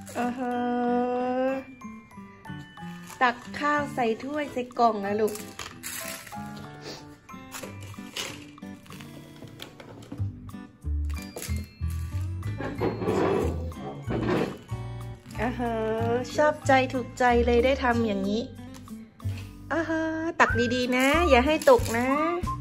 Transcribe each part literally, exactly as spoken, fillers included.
อ่าฮะตักข้าวใส่ถ้วยใส่กล่องนะลูกอ่าฮะชอบใจถูกใจเลยได้ทำอย่างนี้อ่าฮะตักดีๆนะอย่าให้ตกนะ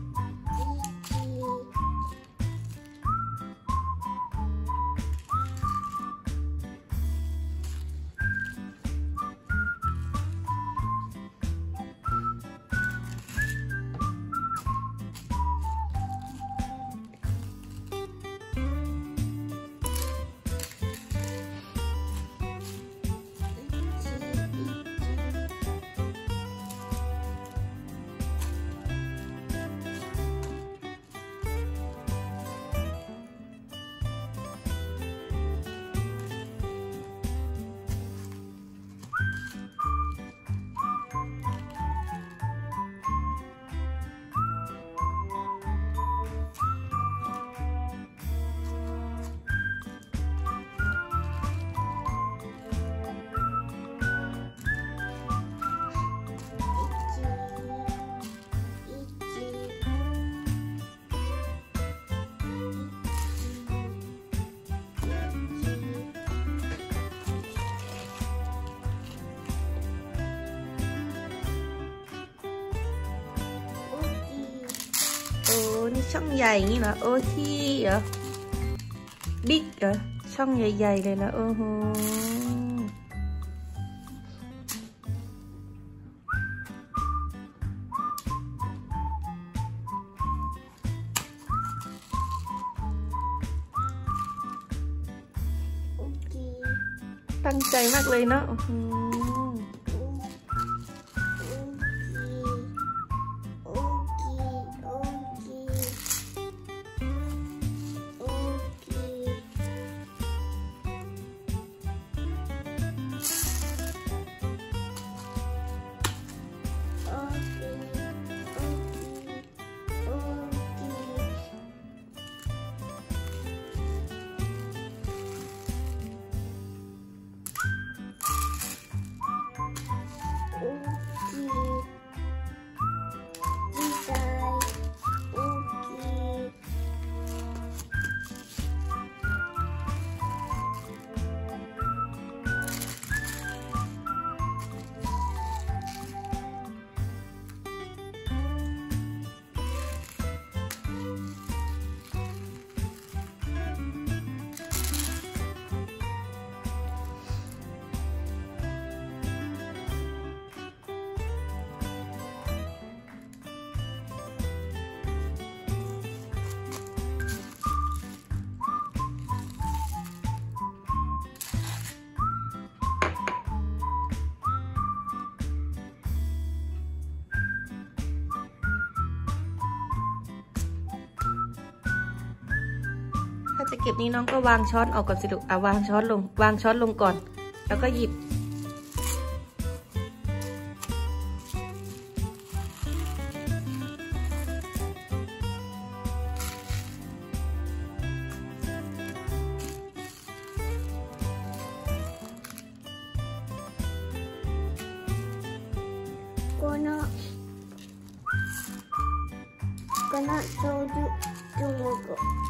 โอ้นี่ช่องใหญ่นี่เหรอโอ้ที่เหรอบิ๊กเหรอช่องใหญ่ๆเลยนะโอ้โหตั้งใจมากเลยเนาะถ้าจะเก็บนี้น้องก็วางช้อนออกก่อนสิลูกอ่ะวางช้อนลงวางช้อนลงก่อนแล้วก็หยิบこのこのソウルトモコ